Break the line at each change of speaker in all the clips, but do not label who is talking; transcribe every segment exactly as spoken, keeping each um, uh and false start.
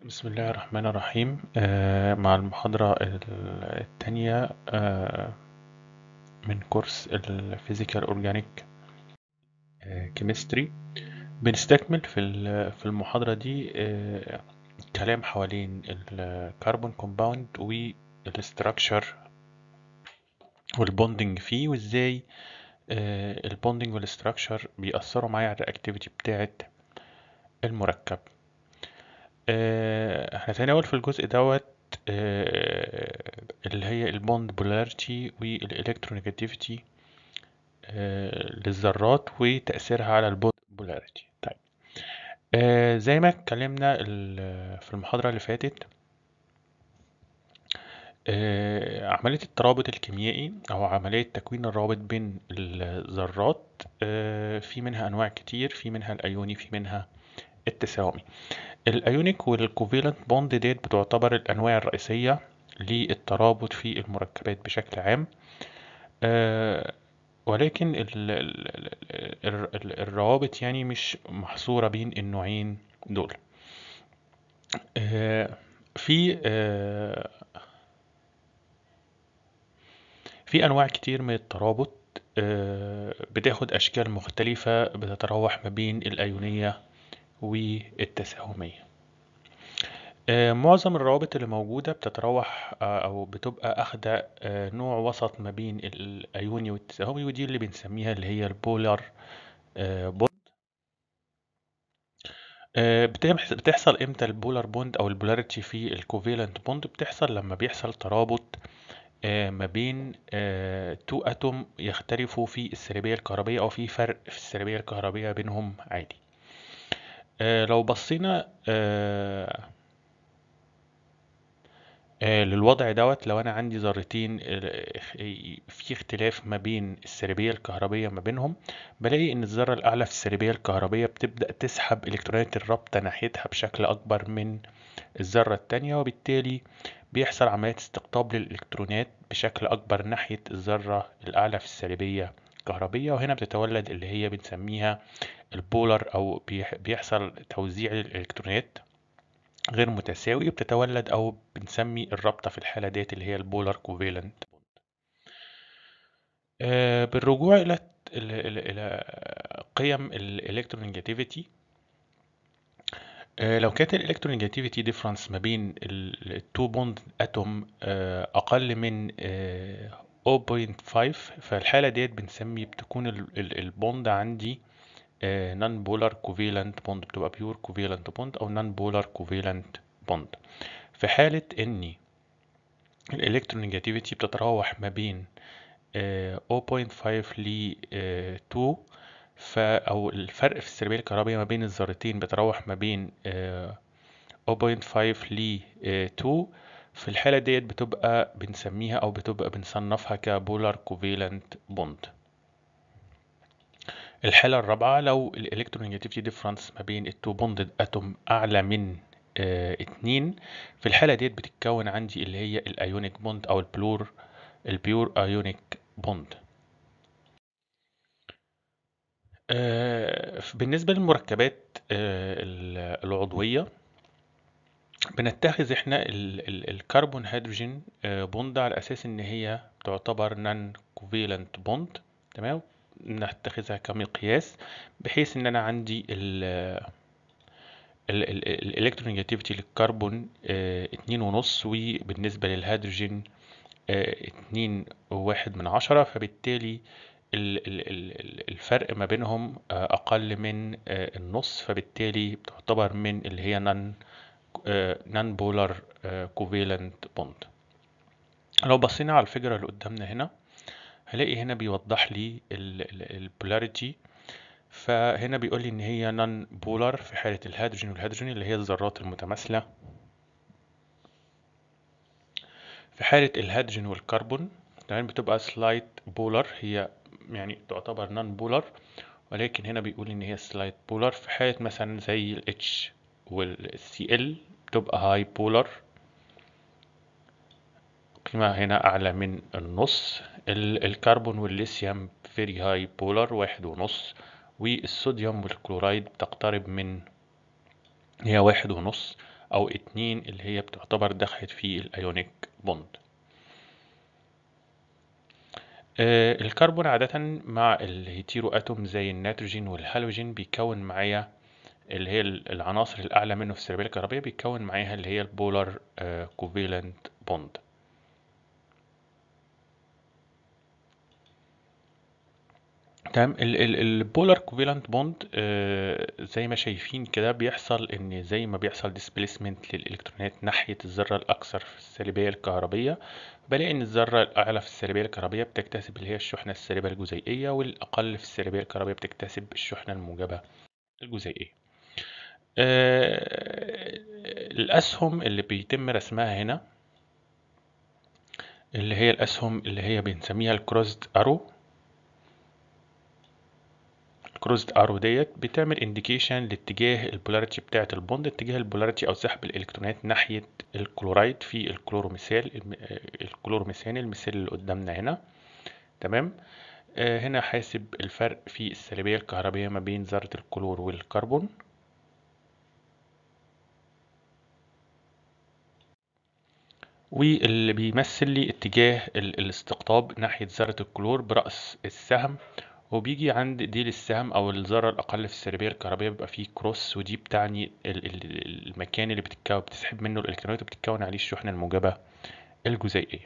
بسم الله الرحمن الرحيم. آه، مع المحاضرة الثانية من كورس الفيزيكال أورجانيك كيمستري. بنستكمل في ال- في المحاضرة دي آه، كلام حوالين الكربون كومباوند والاستراكشر والبوندنج فيه، وازاي البوندنج والاستراكشر بيأثروا معايا على الرياكتيفيتي بتاعة المركب. آه، هنتناول في الجزء دوت آه، اللي هي البوند بولاريتي والالكترونيجاتيفيتي للذرات وتأثيرها على البوند بولاريتي. طيب، آه، زي ما اتكلمنا ال- في المحاضرة اللي فاتت، آه، عملية الترابط الكيميائي أو عملية تكوين الروابط بين الذرات، آه، في منها أنواع كتير، في منها الأيوني، في منها التساهمي. الايونيك والكوفيلنت بوند ديت بتعتبر الانواع الرئيسيه للترابط في المركبات بشكل عام. آه، ولكن ال ال ال ال الروابط يعني مش محصوره بين النوعين دول. آه، في آه، في انواع كتير من الترابط، آه، بتاخد اشكال مختلفه بتتراوح ما بين الايونيه والتساهميه. آه، معظم الروابط اللي موجودة بتتراوح آه، أو بتبقى أخدة آه، نوع وسط ما بين الأيوني والتساهمي، ودي اللي بنسميها اللي هي البولار آه، بوند. آه، بتح- بتحصل امتى البولار بوند أو البولاريتي في الكوفيلنت بوند؟ بتحصل لما بيحصل ترابط آه، ما بين آه، تو أتوم يختلفوا في السلبية الكهربية، أو في فرق في السلبية الكهربية بينهم عادي. آه، لو بصينا آه، آه، للوضع دوت، لو انا عندي ذرتين آه، في اختلاف ما بين السلبية الكهربية ما بينهم، بلاقي ان الذرة الاعلى في السلبية الكهربية بتبدأ تسحب الكترونات الرابطة ناحيتها بشكل اكبر من الذرة التانية، وبالتالي بيحصل عملية استقطاب للإلكترونات بشكل أكبر ناحية الذرة الأعلى في السلبية الكهربية، وهنا بتتولد اللي هي بنسميها البولر، أو بيح- بيحصل توزيع للإلكترونات غير متساوي، بتتولد او بنسمي الرابطه في الحاله ديت اللي هي البولار كوفالنت. آه بالرجوع الى الى الى إلى قيم الالكترونيجاتيفيتي. آه لو كانت الالكترونيجاتيفيتي ديفرنس ما بين التو بوند اتوم آه اقل من آه صفر فاصلة خمسة، فالحاله ديت بنسمي بتكون البوند عندي نون بولار كوفالنت بوند، بتبقى بيور كوفالنت بوند او نون بولار كوفالنت بوند. في حالة إن الإلكترونيجاتيفيتي بتتراوح ما بين آه، صفر فاصلة خمسة ل آه، اتنين، ف أو الفرق في السلبية الكهربية ما بين الذرتين بيتراوح ما بين آه، صفر فاصلة خمسة ل اتنين. في الحالة ديت بتبقى بنسميها أو بتبقى بنصنفها كبولار كوفالنت بوند. الحالة الرابعة، لو الإلكترونيجاتيفيتي ديفرنس ما بين التو بوندد أتوم أعلى من آه، اتنين، في الحالة ديت بتتكون عندي اللي هي الأيونيك بوند أو البلور البيور ايونيك بوند. بالنسبة للمركبات آه، ال- العضوية، بنتخذ احنا ال- ال- الكربون هيدروجين آه، بوند على اساس ان هي تعتبر نون كوفيلنت بوند. تمام، نتخذها كمقياس، بحيث ان انا عندي الالكترونيجاتيفيتي للكربون آه، اتنين ونص، وبالنسبة للهيدروجين آه، اتنين وواحد من عشرة، فبالتالي ال- ال- ال- الفرق ما بينهم آه، أقل من آه، النص، فبالتالي بتعتبر من اللي هي نون نون بولار كوفالنت بوند. لو بصينا على الفيجر اللي قدامنا هنا، هلاقي هنا بيوضح لي البولاريتي. فهنا بيقول لي ان هي نون بولار في حالة الهيدروجين، والهيدروجين اللي هي الذرات المتماثلة. في حالة الهيدروجين والكربون تمام بتبقى سلايت بولار، هي يعني تعتبر نون بولار، ولكن هنا بيقول ان هي سلايت بولار. في حالة مثلا زي ال H وال سي إل بتبقى هاي بولار، قيمة هنا أعلى من النص. ال- الكربون والليثيوم فيري هاي بولار، واحد ونص. والصوديوم والكلورايد بتقترب من هي واحد ونص او اتنين اللي هي بتعتبر دخلت في الايونيك بوند. آه، الكربون عادة مع الهيتيرو اتوم زي النيتروجين والهالوجين بيكون معايا اللي هي العناصر الاعلى منه في السربية الكهربية، بيكون معاها اللي هي البولار كوفالنت بوند. تمام. البولار كوفالنت بوند زي ما شايفين كده بيحصل ان زي ما بيحصل ديسبيسمنت للالكترونات ناحيه الذره الاكثر في السالبيه الكهربيه، بلاقي ان الذره الاعلى في السالبيه الكهربيه بتكتسب اللي هي الشحنه السالبه الجزيئيه، والاقل في السالبيه الكهربيه بتكتسب الشحنه الموجبه الجزيئيه. آه، الاسهم اللي بيتم رسمها هنا اللي هي الاسهم اللي هي بنسميها الكروسد ارو. كروسد ارو ديت بتعمل انديكيشن لاتجاه البولاريتي بتاعه البوند، اتجاه البولاريتي او سحب الالكترونات ناحيه الكلورايد في الكلوروميثال الكلوروميثان المثال اللي قدامنا هنا. تمام. آه هنا حاسب الفرق في السالبيه الكهربيه ما بين ذره الكلور والكربون، واللي بيمثل لي اتجاه الاستقطاب ناحيه ذره الكلور براس السهم، وبيجي عند ديل السهم او الذره الاقل في السربيه الكهربائيه بيبقى فيه كروس، ودي بتعني المكان اللي بتتكون بتسحب منه الالكترونات وبتتكون عليه الشحنه الموجبه الجزيئيه.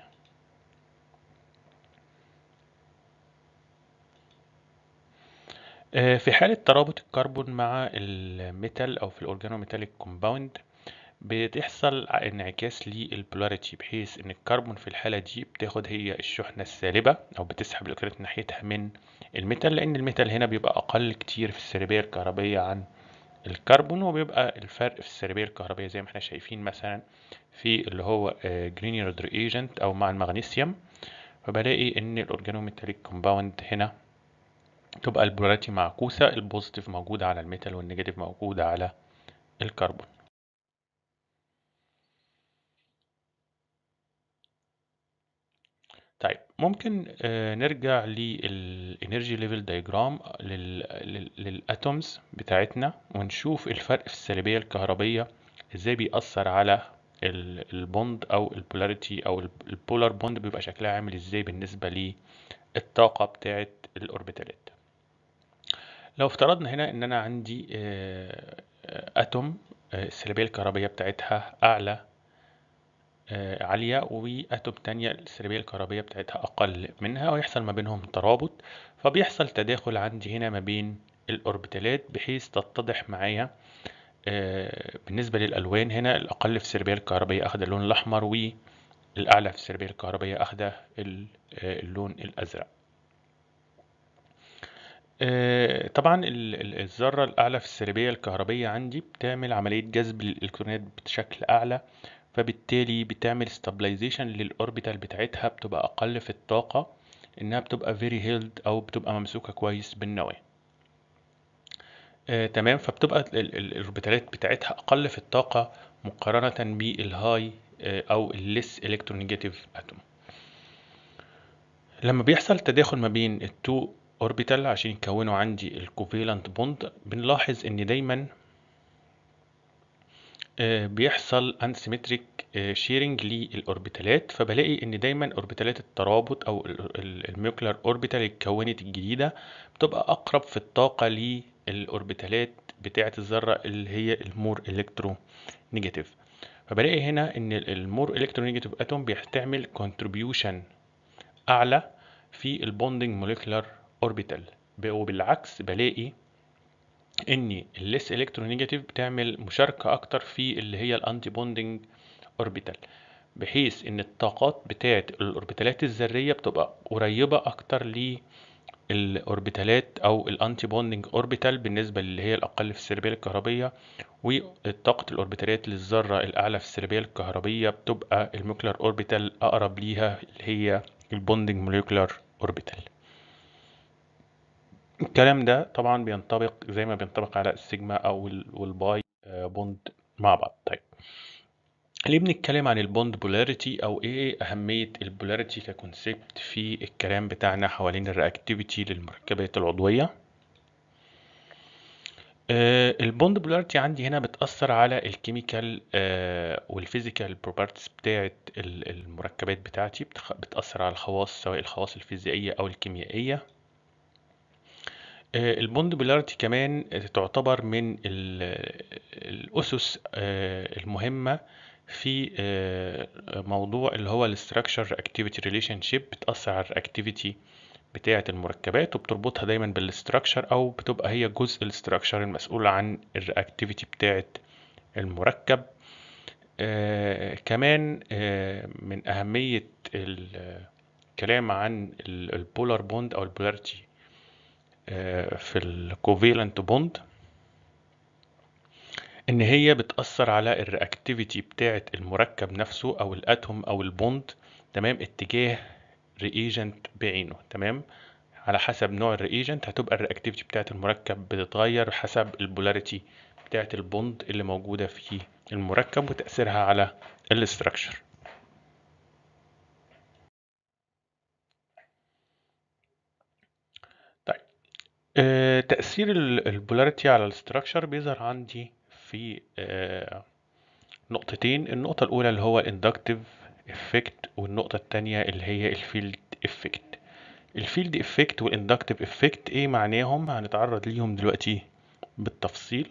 في حاله ترابط الكربون مع الميتال او في الاورجانوميتاليك كومباوند بتحصل انعكاس للبولاريتي، بحيث ان الكربون في الحاله دي بتاخد هي الشحنه السالبه او بتسحب الالكترونات ناحيتها من الميتال، لان الميتال هنا بيبقى اقل كتير في السربيه الكهربائيه عن الكربون، وبيبقى الفرق في السربية الكهربية زي ما احنا شايفين مثلا في اللي هو جرينيرد ريجنت او مع المغنيسيوم. فبلاقي ان الاورجانوميتاليك كومباوند هنا تبقى البولاريتي معكوسة، البوزيتيف موجود على الميتال والنيجاتيف موجود على الكربون. طيب ممكن نرجع للانرجي ليفل دايجرام للاتومز بتاعتنا ونشوف الفرق في السالبية الكهربية ازاي بيأثر على البوند او البولاريتي او البولار بوند، بيبقى شكلها عامل ازاي بالنسبة للطاقة بتاعت الاوربيتالات. لو افترضنا هنا ان انا عندي اتوم السالبية الكهربية بتاعتها اعلى عالية، واتوم تانية السالبية الكهربية بتاعتها اقل منها، ويحصل ما بينهم ترابط، فبيحصل تداخل عندي هنا ما بين الاوربيتالات بحيث تتضح معايا بالنسبة للألوان هنا الأقل في السربية الكهربية أخذ اللون الأحمر، والأعلى في السربية الكهربية أخذ اللون الأزرق. طبعا الذرة الأعلى في السربية الكهربية عندي بتعمل عملية جذب للإلكترونات بشكل أعلى، فبالتالي بتعمل stabilization للأوربيتال بتاعتها، بتبقى أقل في الطاقة، إنها بتبقى very held أو بتبقى ممسوكة كويس بالنواة. آه، تمام. فبتبقى الاوربيتالات بتاعتها اقل في الطاقه مقارنه بالهاي آه، او الليس الكترونيجاتيف اتوم. لما بيحصل تداخل ما بين التو اوربيتال عشان يكونوا عندي الكوفالنت بوند، بنلاحظ ان دايما آه، بيحصل انسيمتريك شيرنج للاوربيتالات، فبلاقي ان دايما اوربيتالات الترابط او الميوكلر اوربيتال اللي اتكونت الجديده بتبقى اقرب في الطاقه للاوربيتالات بتاعه الذره اللي هي المور الكترو نيجاتيف. فبلاقي هنا ان المور الكترو نيجاتيف اتوم بيستعمل كونتريبيوشن اعلى في البوندنج موليكولار اوربيتال، وبالعكس بلاقي ان الليس الكترونيجاتيف بتعمل مشاركة اكتر في اللي هي الانتي بوندنج اوربيتال، بحيث ان الطاقات بتاعت الاوربيتالات الذرية بتبقى قريبة اكتر للاوربيتالات او الانتي بوندنج اوربيتال بالنسبة اللي هي الاقل في السربية الكهربية، وطاقة الاوربيتالات للذرة الاعلى في السربية الكهربية بتبقى الموليكولار اوربيتال اقرب ليها اللي هي البوندنج موليكولار اوربيتال. الكلام ده طبعا بينطبق زي ما بينطبق على السيجما او والباي بوند مع بعض. طيب ليه بنتكلم عن البوند بولاريتي او ايه اهمية البولاريتي ككونسبت في الكلام بتاعنا حوالين الرياكتيفيتي للمركبات العضوية؟ البوند بولاريتي عندي هنا بتأثر على الكيميكال والفيزيكال بروبرتيز بتاعة ال- المركبات بتاعتي، بتخ- بتأثر على الخواص سواء الخواص الفيزيائية أو الكيميائية. آه، البوند بولاريتي كمان تعتبر من ال- الأسس آه، المهمة في آه، موضوع اللي هو الاستراكشر اكتيفيتي ريليشن شيب، بتأثر على الاكتيفيتي بتاعة المركبات وبتربطها دايما بالاستراكشر، او بتبقى هي جزء الاستراكشر المسؤول عن الرياكتيفيتي بتاعة المركب. آه كمان آه من أهمية الكلام عن البولار بوند أو البولاريتي آه في الكوفيلنت بوند، إن هي بتأثر على الرياكتيفيتي بتاعة المركب نفسه أو الأتوم أو البوند، تمام، اتجاه رياجنت بعينه. تمام، على حسب نوع الرياجنت هتبقى الرياكتيفيتي بتاعة المركب بتتغير حسب البولاريتي بتاعة البوند اللي موجودة في المركب وتأثيرها على الاستراكشر. طيب، آه، تأثير البولاريتي على الاستراكشر بيظهر عندي في آه، نقطتين. النقطة الأولى اللي هو الاندكتيف افكت، والنقطة التانية اللي هي الفيلد افكت. الفيلد افكت والاندكتيف افكت ايه معناهم؟ هنتعرض ليهم دلوقتي بالتفصيل.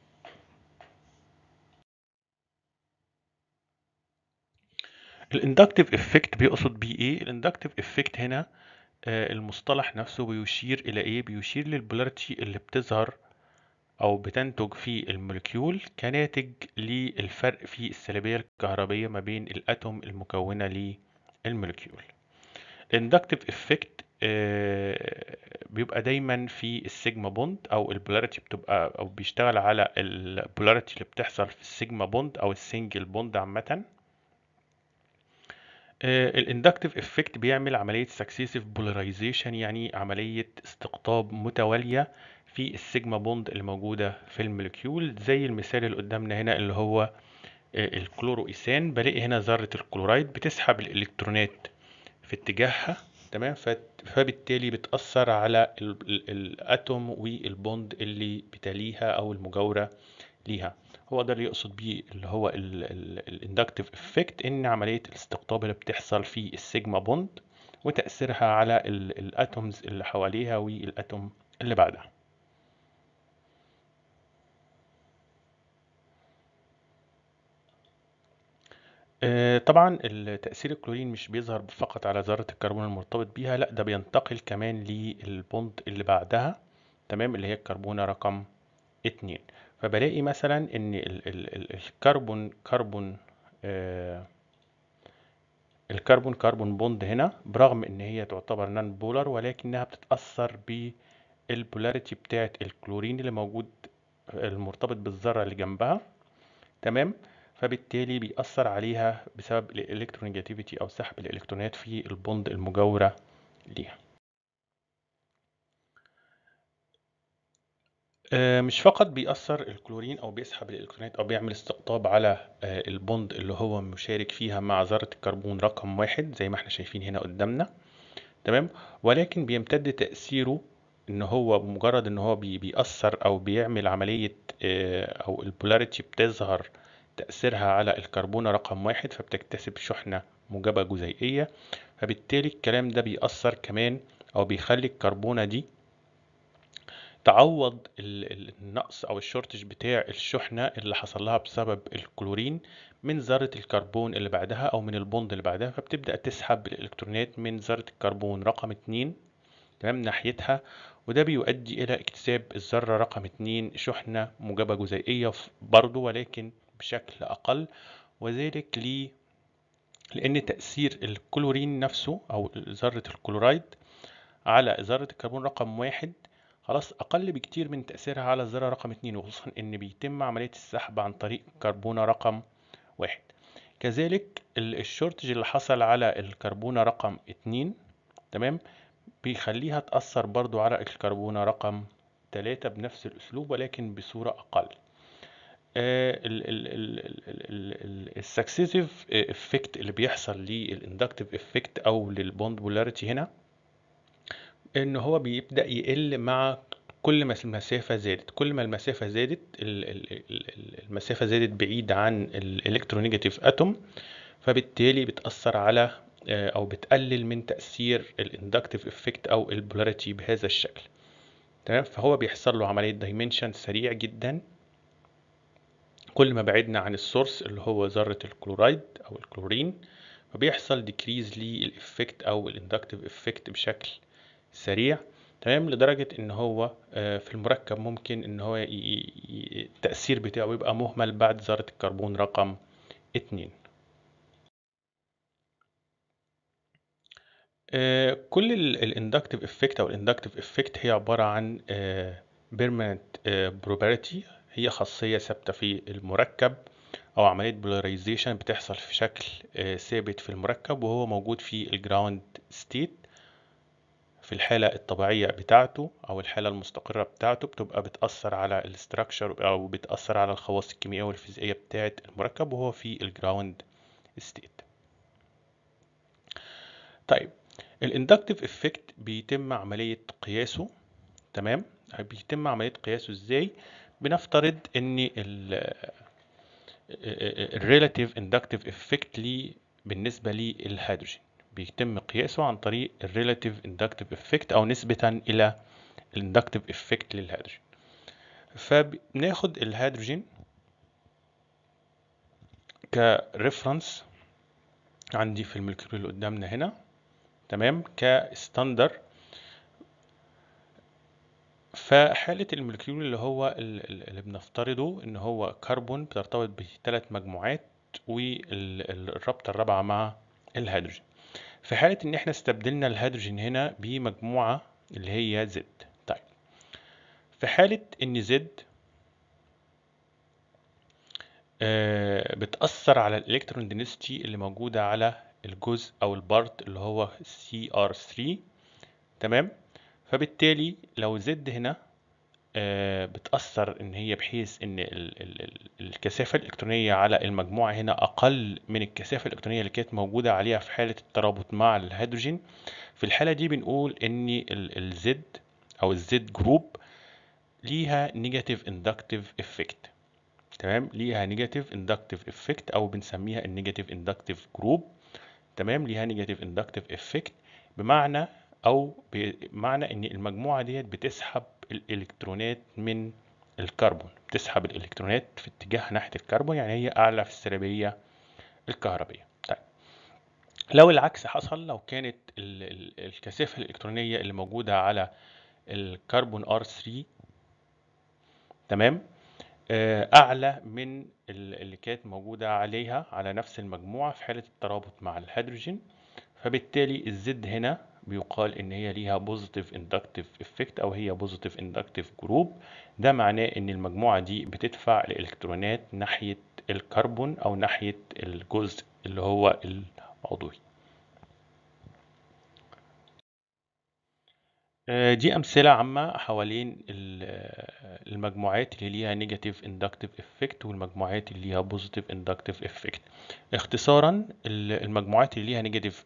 الاندكتيف افكت بيقصد بيه ايه؟ الاندكتيف افكت هنا آه، المصطلح نفسه بيشير الى ايه؟ بيشير للبولاريتي اللي بتظهر أو بتنتج في الموليكيول كناتج للفرق في السلبية الكهربية ما بين الأتوم المكونة للموليكيول. الاندكتيف افكت بيبقى دايما في السيجما بوند، او البولاريتي بتبقى او بيشتغل على البولاريتي اللي بتحصل في السيجما بوند او السنجل بوند عامة. الاندكتيف افكت بيعمل عملية سكسيسيف بولاريزيشن، يعني عملية استقطاب متوالية في السيجما بوند اللي موجودة في الموليكيول، زي المثال اللي قدامنا هنا اللي هو آه، الكلوروإيثان. بلاقي هنا ذرة الكلورايد بتسحب الإلكترونات في اتجاهها، تمام، فت- فبالتالي بتأثر على ال- ال- الأتوم والبوند اللي بتليها أو المجاورة ليها. هو ده اللي يقصد بيه اللي هو الاندكتيف افكت، ان عمليه الاستقطاب اللي بتحصل في السيجما بوند وتاثيرها على الاتومز اللي حواليها والاتوم اللي بعدها. آه، طبعا تأثير الكلورين مش بيظهر فقط على ذرة الكربون المرتبط بيها، لا ده بينتقل كمان للبوند اللي بعدها، تمام، اللي هي الكربونة رقم اتنين. فبلاقي مثلا ان ال- ال- ال- الكربون كربون آه، الكربون كربون بوند هنا برغم ان هي تعتبر نان بولار، ولكنها بتتأثر بالبولاريتي بتاعة الكلورين اللي موجود المرتبط بالذرة اللي جنبها، تمام، فبالتالي بيأثر عليها بسبب الالكترونيجاتيفيتي او سحب الالكترونات في البوند المجاورة ليها. آه، مش فقط بيأثر الكلورين او بيسحب الالكترونات او بيعمل استقطاب على آه، البوند اللي هو مشارك فيها مع ذرة الكربون رقم واحد زي ما احنا شايفين هنا قدامنا، تمام، ولكن بيمتد تأثيره ان هو بمجرد ان هو بي بيأثر او بيعمل عملية آه، او البولاريتي بتظهر تأثيرها على الكربونة رقم واحد فبتكتسب شحنة موجبة جزيئية، فبالتالي الكلام ده بيأثر كمان او بيخلي الكربونة دي تعوض ال- ال- النقص او الشورتج بتاع الشحنة اللي حصل لها بسبب الكلورين من ذرة الكربون اللي بعدها او من البوند اللي بعدها، فبتبدأ تسحب الالكترونات من ذرة الكربون رقم اتنين، تمام، ناحيتها، وده بيؤدي الى اكتساب الذرة رقم اتنين شحنة موجبة جزيئية ف- برضو ولكن بشكل اقل، وذلك ليه؟ لان تأثير الكلورين نفسه او ذرة الكلورايد على ذرة الكربون رقم واحد خلاص أقل بكتير من تأثيرها على الذرة رقم اتنين، وخصوصا إن بيتم عملية السحب عن طريق كربونة رقم واحد. كذلك ال- الشورتج اللي حصل على الكربونة رقم اتنين، تمام، بيخليها تأثر برضو على الكربونة رقم تلاتة بنفس الأسلوب ولكن بصورة أقل. السكسيسيف افكت اللي بيحصل للاندكتيف افكت او للبوند بولاريتي هنا ان هو بيبدأ يقل مع كل ما المسافة زادت كل ما المسافة زادت ال- ال- ال- المسافة زادت بعيد عن الالكترونيجاتيف اتوم، فبالتالي بتأثر على آه، او بتقلل من تأثير الاندكتيف افكت او البولاريتي بهذا الشكل. تمام، فهو بيحصل له عملية دايمنشن سريع جدا كل ما بعدنا عن السورس اللي هو ذرة الكلورايد او الكلورين، فبيحصل ديكريز للإفكت او الاندكتيف افكت بشكل سريع. تمام، لدرجة ان هو آه، في المركب ممكن ان هو ي- ي- التأثير بتاعه يبقى مهمل بعد ذرة الكربون رقم اتنين. آه، كل الاندكتيف افكت او الاندكتيف افكت هي عبارة عن بيرمننت بروبرتي، هي خاصية ثابتة في المركب او عملية بولاريزيشن بتحصل في شكل آه، ثابت في المركب، وهو موجود في الجراوند ستيت. في الحالة الطبيعية بتاعته أو الحالة المستقرة بتاعته بتبقى بتأثر على الاستراكشر أو بتأثر على الخواص الكيميائية والفيزيائية بتاعة المركب، وهو في الجراوند ستيت. طيب، الاندكتيف افكت بيتم عملية قياسه. تمام، بيتم عملية قياسه ازاي؟ بنفترض ان الريلاتيف اندكتيف افكت ليه بالنسبة للهيدروجين بيتم قياسه عن طريق الريلاتيف اندكتيف افكت او نسبة الى الاندكتيف افكت للهيدروجين. فبناخد الهيدروجين كريفرنس عندي في المولكيول اللي قدامنا هنا، تمام، كستاندر. فحالة المولكيول اللي هو اللي بنفترضه ان هو كربون بترتبط بثلاث مجموعات والرابطة الرابعة مع الهيدروجين. في حالة ان احنا استبدلنا الهيدروجين هنا بمجموعة اللي هي زد. طيب، في حالة ان زد آه، بتأثر على الالكترون دينستي اللي موجودة على الجزء او البارت اللي هو سي ار ثري. تمام، فبالتالي لو زد هنا آه، بتأثر ان هي بحيث ان ال- ال- ال- الكثافة الالكترونية على المجموعة هنا اقل من الكثافة الالكترونية اللي كانت موجودة عليها في حالة الترابط مع الهيدروجين. في الحالة دي بنقول ان الزد او الزد جروب ليها نيجاتيف اندكتيف افكت. تمام، ليها نيجاتيف اندكتيف افكت او بنسميها النيجاتيف اندكتيف جروب. تمام، ليها نيجاتيف اندكتيف افكت بمعنى او بمعنى ان المجموعه ديت بتسحب الالكترونات من الكربون، بتسحب الالكترونات في اتجاه ناحيه الكربون، يعني هي اعلى في السربيه الكهربيه. طيب، لو العكس حصل، لو كانت ال- ال- الكثافه الالكترونيه اللي موجوده على الكربون ار ثري، تمام، آه، اعلى من ال- اللي كانت موجوده عليها على نفس المجموعه في حاله الترابط مع الهيدروجين، فبالتالي الزد هنا بيقال ان هي ليها بوزيتيف اندكتيف افكت او هي بوزيتيف اندكتيف جروب. ده معناه ان المجموعه دي بتدفع الالكترونات ناحيه الكربون او ناحيه الجزء اللي هو العضوي. آه، دي أمثلة عامة حوالين ال- آه، المجموعات اللي ليها نيجاتيف اندكتيف افكت والمجموعات اللي ليها بوزيتيف اندكتيف افكت. اختصارا، ال- المجموعات اللي ليها نيجاتيف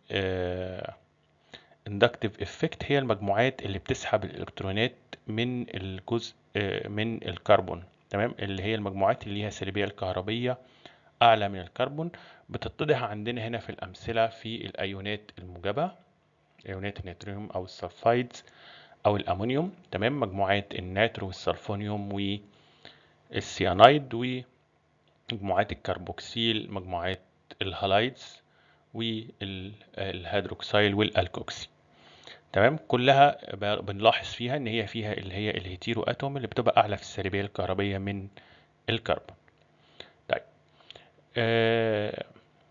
اندكتيف افكت هي المجموعات اللي بتسحب الالكترونات من الجزء آه، من الكربون. تمام، اللي هي المجموعات اللي ليها سلبية الكهربية أعلى من الكربون. بتتضح عندنا هنا في الأمثلة في الأيونات الموجبة، أيونات النيتريوم أو السلفايدز او الامونيوم. تمام، مجموعات الناترو والسلفونيوم والسيانايد، ومجموعات الكربوكسيل، مجموعات الهالايدز والهيدروكسيل والالكوكسي. تمام، كلها ب- بنلاحظ فيها ان هي فيها اللي هي الهيتيرو اتوم اللي بتبقى اعلى في السربيه الكهربيه من الكربون. طيب، آه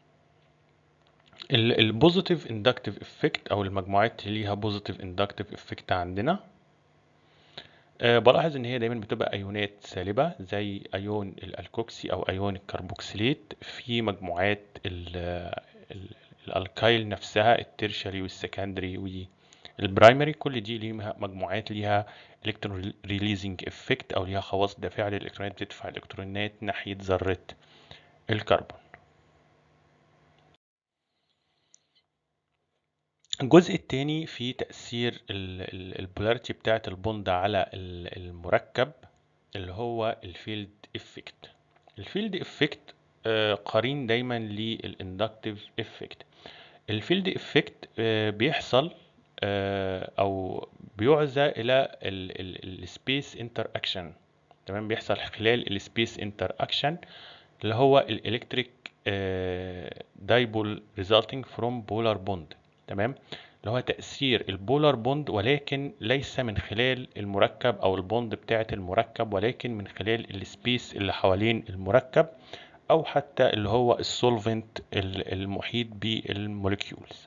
البوزيتيف اندكتيف افكت او المجموعات اللي ليها بوزيتيف اندكتيف افكت عندنا، أه بلاحظ ان هي دايما بتبقى ايونات سالبة زي ايون الالكوكسي او ايون الكربوكسيليت في مجموعات ال- ال- الالكايل نفسها، الترشري والسكندري والبرايمري. كل دي ليها مجموعات ليها الكترون ريليزنج افكت او ليها خواص دافعة للالكترونات، بتدفع الالكترونات ناحية ذرة الكربون. الجزء التاني في تأثير البولاريتي بتاعة البوند على ال- المركب، اللي هو الفيلد افكت. الفيلد افكت قرين دايما للاندكتيف افكت. الفيلد افكت بيحصل آه، او بيعزى الى السبيس انتر اكشن. تمام، بيحصل خلال السبيس انتر اكشن، اللي هو الالكتريك دايبول resulting from polar bond. تمام، اللي هو تأثير البولار بوند، ولكن ليس من خلال المركب او البوند بتاعة المركب، ولكن من خلال السبيس اللي حوالين المركب، او حتى اللي هو السولفنت المحيط بالموليكيولز،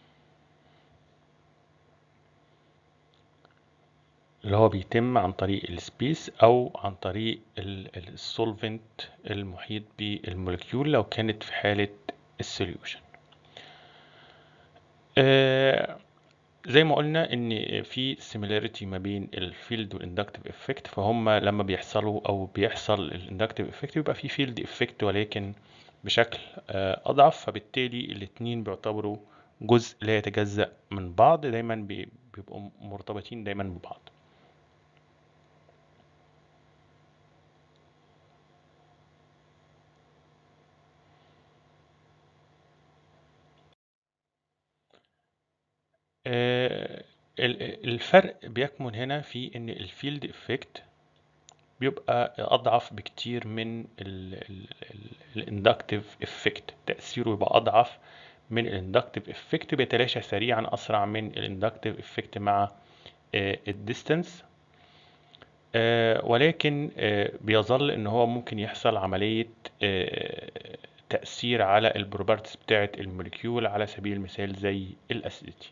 اللي هو بيتم عن طريق السبيس او عن طريق السولفنت المحيط بالموليكيول لو كانت في حالة السوليوشن. آه زي ما قلنا ان في similarity ما بين الفيلد والاندكتيف افكت، فهم لما بيحصلوا او بيحصل الاندكتيف افكت بيبقى في فيلد افكت ولكن بشكل آه اضعف، فبالتالي الاتنين بيعتبروا جزء لا يتجزأ من بعض، دايما بي- بيبقوا مرتبطين دايما ببعض. آه، ال- الفرق بيكمن هنا في ان الفيلد افكت بيبقى اضعف بكتير من الاندكتيف افكت، تأثيره يبقى اضعف من الاندكتيف افكت، بيتلاشى سريعا اسرع من الاندكتيف افكت مع الديستانس. ولكن آه، بيظل ان هو ممكن يحصل عملية آه، تأثير على البروبرتيز بتاعة الموليكيول، على سبيل المثال زي الاسيديتي.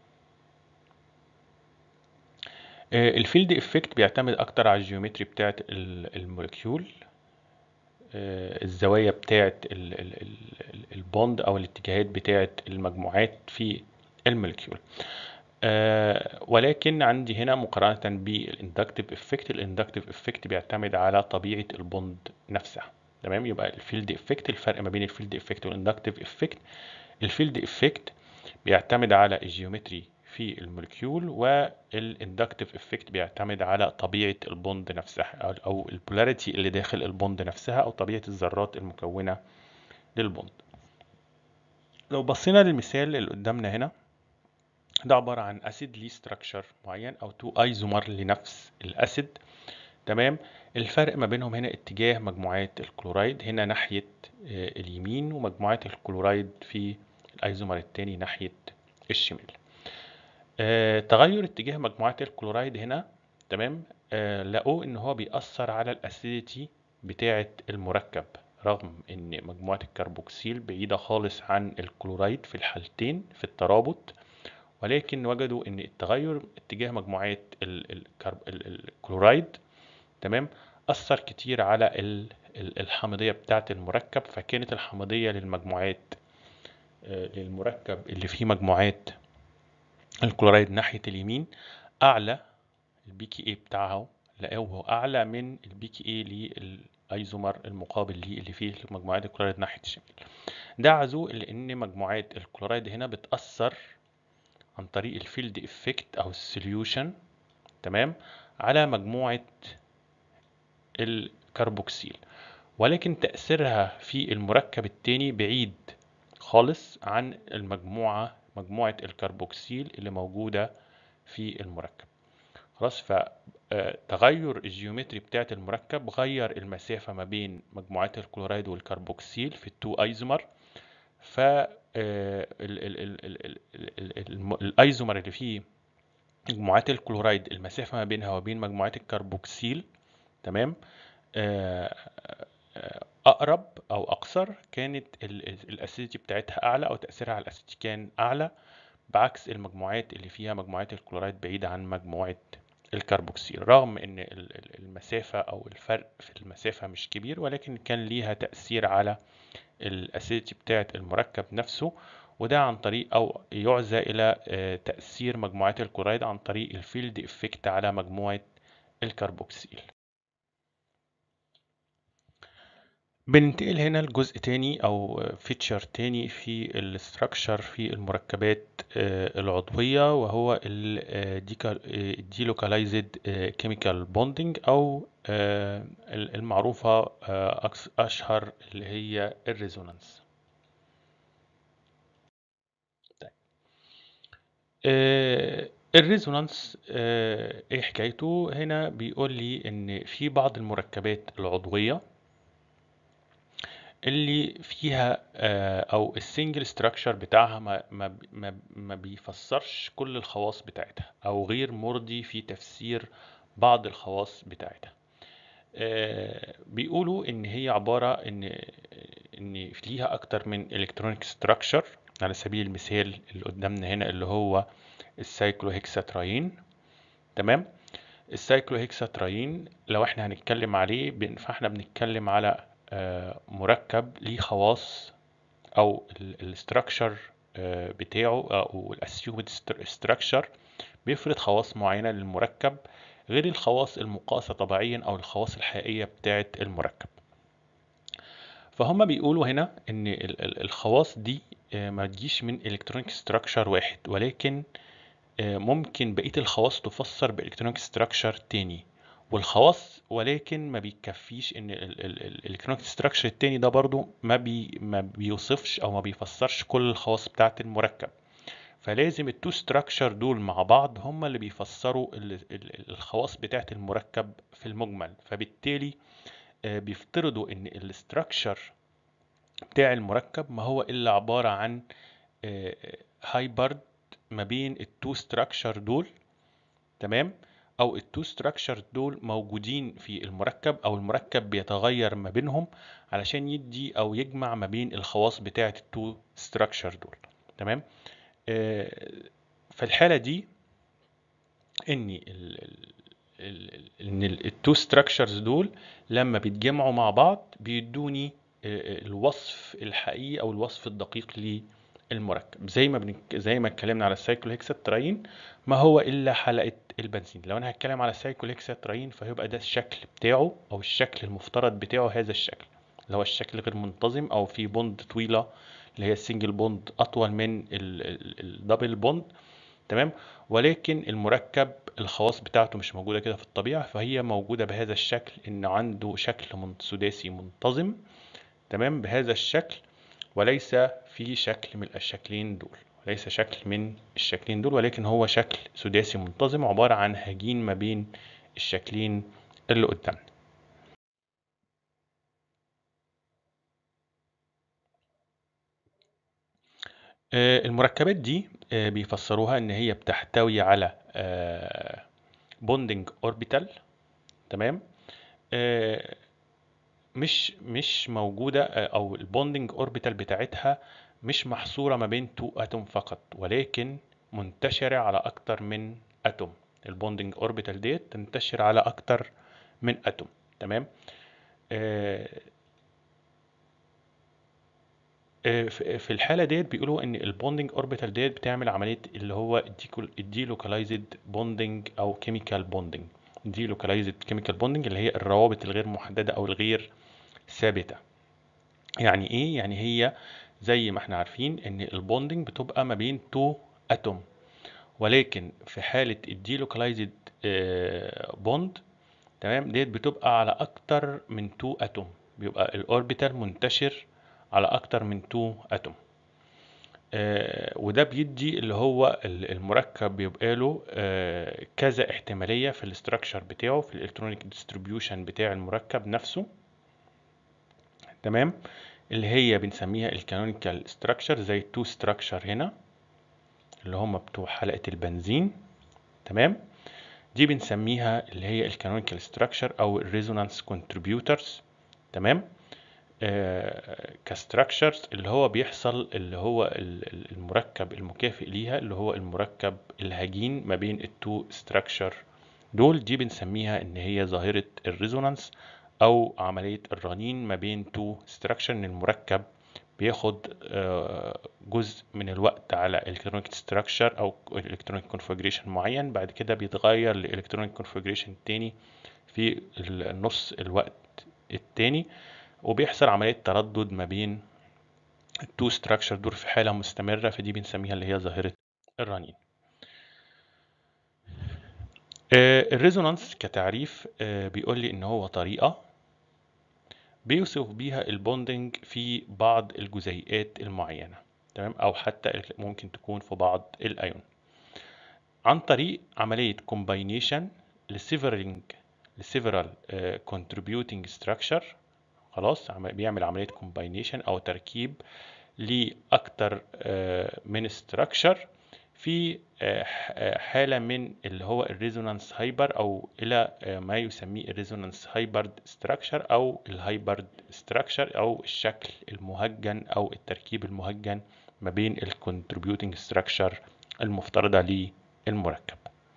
الفيلد افكت بيعتمد اكتر على الجيومتري بتاعت ال- الموليكيول، آه، الزوايا بتاعت ال- ال- ال- البوند او الاتجاهات بتاعت المجموعات في الموليكيول. آه، ولكن عندي هنا مقارنة بالاندكتيف افكت، الاندكتيف افكت بيعتمد على طبيعة البوند نفسها. تمام، يبقى الفيلد افكت، الفرق ما بين الفيلد افكت والاندكتيف افكت، الفيلد افكت بيعتمد على الجيومتري في المولكيول، والاندكتيف افكت بيعتمد على طبيعة البوند نفسها او البولاريتي اللي داخل البوند نفسها، او طبيعة الذرات المكونة للبوند. لو بصينا للمثال اللي قدامنا هنا، ده عبارة عن اسيد ليه ستراكشر معين، او تو ايزومر لنفس الاسيد. تمام، الفرق ما بينهم هنا اتجاه مجموعات الكلورايد، هنا ناحية آه، اليمين، ومجموعات الكلورايد في الايزومر التاني ناحية الشمال. آه، تغير اتجاه مجموعات الكلورايد هنا، تمام، آه، لقوه ان هو بيأثر على الاسيديتي بتاعة المركب، رغم ان مجموعة الكربوكسيل بعيدة خالص عن الكلورايد في الحالتين في الترابط، ولكن وجدوا ان التغير اتجاه مجموعات ال- الكرب... ال- ال- الكلورايد، تمام، أثر كتير على ال- ال- الحامضية بتاعة المركب، فكانت الحامضية للمجموعات آه، للمركب اللي فيه مجموعات الكلورايد ناحية اليمين أعلى، البي كي اي بتاعه لقوه أعلى من البي كي اي للأيزومر المقابل ليه اللي فيه مجموعات الكلورايد ناحية الشمال. ده عزو لأن مجموعات الكلورايد هنا بتأثر عن طريق الفيلد افكت أو السوليوشن، تمام، على مجموعة الكربوكسيل، ولكن تأثيرها في المركب التاني بعيد خالص عن المجموعة مجموعة الكربوكسيل اللي موجودة في المركب. خلاص، فتغير الجيومتري بتاعة المركب غير المسافة ما بين مجموعات الكلورايد والكربوكسيل في التو ايزومر. ف الايزومر اللي فيه مجموعات الكلورايد المسافة ما بينها وبين مجموعات الكربوكسيل، تمام، آه، آه، اقرب او اقصر، كانت الاسيديتي بتاعتها اعلى، او تاثيرها على الاسيديتي كان اعلى، بعكس المجموعات اللي فيها مجموعات الكلورايد بعيده عن مجموعه الكربوكسيل، رغم ان ال- ال- المسافه او الفرق في المسافه مش كبير، ولكن كان ليها تاثير على الاسيديتي بتاعه المركب نفسه. وده عن طريق او يعزى الى آه، تاثير مجموعات الكلورايد عن طريق الفيلد افكت على مجموعه الكربوكسيل. بننتقل هنا لجزء تاني او فيتشر تاني في الاستراكشر في المركبات آه، العضوية، وهو الديلوكالايزد كيميكال بوندنج، او آه، المعروفة آه، أكس- اشهر اللي هي الريزونانس. آه، الريزونانس آه، ايه حكايته؟ هنا بيقول لي ان في بعض المركبات العضوية اللي فيها آه، او السنجل ستراكشر بتاعها ما ما ما ما بيفسرش كل الخواص بتاعتها، او غير مرضي في تفسير بعض الخواص بتاعتها. آه، بيقولوا ان هي عبارة ان ان ليها اكتر من الكترونيك ستراكشر. على سبيل المثال اللي قدامنا هنا اللي هو السايكلوهكساتراين. تمام. السايكلوهكساتراين لو احنا هنتكلم عليه بن- فاحنا بنتكلم على آه، مركب ليه خواص، او الاستراكشر بتاعه او الاسيومد ستراكشر بيفرض خواص معينة للمركب غير الخواص المقاسة طبيعيا او الخواص الحقيقية بتاعة المركب. فهم بيقولوا هنا ان ال- ال- الخواص دي آه، ما تجيش من الكترونيك ستراكشر واحد، ولكن آه، ممكن بقية الخواص تفسر بإلكترونيك ستراكشر تاني. والخواص ولكن ما بيكفيش ان الالكترونيك ستراكشر التاني ده برضو ما بي ما بيوصفش او ما بيفسرش كل الخواص بتاعة المركب. فلازم التو ستراكشر دول مع بعض هم اللي بيفسروا ال- ال- الخواص بتاعة المركب في المجمل. فبالتالي آه، بيفترضوا ان الاستراكشر بتاع المركب ما هو الا عبارة عن هايبرد ما بين التو ستراكشر دول. تمام. او التو ستراكشر دول موجودين في المركب، او المركب بيتغير ما بينهم علشان يدي او يجمع ما بين الخواص بتاعة التو ستراكشر دول. تمام. آه، فالحالة دي ان ال ال ال- ان التو ستراكشرز دول لما بيتجمعوا مع بعض بيدوني آه، الوصف الحقيقي او الوصف الدقيق للمركب. زي ما بن... زي ما اتكلمنا على السايكلوهكساتراين ما هو الا حلقة البنزين. لو انا هتكلم على السايكلوهكساتراين فهيبقى ده الشكل بتاعه او الشكل المفترض بتاعه هذا الشكل، اللي هو الشكل غير منتظم او في بوند طويلة اللي هي السنجل بوند اطول من الدبل بوند. تمام. ولكن المركب الخواص بتاعته مش موجودة كده في الطبيعة، فهي موجودة بهذا الشكل انه عنده شكل من- سداسي منتظم. تمام بهذا الشكل، وليس في شكل من الشكلين دول، وليس شكل من الشكلين دول، ولكن هو شكل سداسي منتظم عبارة عن هجين ما بين الشكلين اللي قدامنا. آه، المركبات دي آه، بيفسروها ان هي بتحتوي على بوندنج اوربيتال. تمام. آه، مش مش موجودة آه، او البوندنج اوربيتال بتاعتها مش محصورة ما بين تو اتوم فقط، ولكن منتشرة على اكتر من اتوم. البوندنج اوربيتال ديت تنتشر على اكتر من اتوم. تمام. آه، آه، في في الحالة ديت بيقولوا ان البوندنج اوربيتال ديت بتعمل عملية اللي هو الديلوكالايزد بوندنج او كيميكال بوندنج. ديلوكالايزد كيميكال بوندنج اللي هي الروابط الغير محددة او الغير ثابتة. يعني ايه؟ يعني هي زي ما احنا عارفين ان البوندنج بتبقى ما بين تو اتوم، ولكن في حالة الديلوكالايزد بوند تمام ديت بتبقى على اكتر من تو اتوم. بيبقى الاوربيتال منتشر على اكتر من تو اتوم. آه، وده بيدي اللي هو ال- المركب بيبقى له آه، كذا احتمالية في الاستراكشر بتاعه، في الالكترونيك ديستريبيوشن بتاع المركب نفسه. تمام. اللي هي بنسميها الكانونيكال ستراكشر، زي التو ستراكشر هنا اللي هم بتوع حلقة البنزين. تمام. دي بنسميها اللي هي الكانونيكال ستراكشر او الريزونانس كونتريبيوترز. تمام. آه كستراكشرز اللي هو بيحصل اللي هو ال- ال- المركب المكافئ ليها اللي هو المركب الهجين ما بين التو ستراكشر دول. دي بنسميها ان هي ظاهرة الريزونانس او عملية الرنين ما بين تو ستراكشر، ان المركب بياخد آه، جزء من الوقت على الكترونيك ستراكشر او الكترونيك كونفيجريشن معين، بعد كده بيتغير لالكترونيك كونفيجريشن تاني في النص الوقت التاني وبيحصل عملية تردد ما بين التو ستراكشر دول في حالة مستمرة، فدي بنسميها اللي هي ظاهرة الرنين. الريزونانس كتعريف بيقول لي ان هو طريقة بيوصف بيها البوندنج في بعض الجزيئات المعينة، تمام، او حتى ممكن تكون في بعض الايون، عن طريق عملية combination لسيفرال لسيفرال contributing structure. خلاص بيعمل عملية combination او تركيب لأكتر من structure في حالة من اللي هو الريزونانس هايبر، او الى ما يسميه الريزونانس هايبرد ستراكشر او الهايبرد ستراكشر، او الشكل المهجن او التركيب المهجن ما بين الكونتريبيوتنج ستراكشر المفترضة للمركب.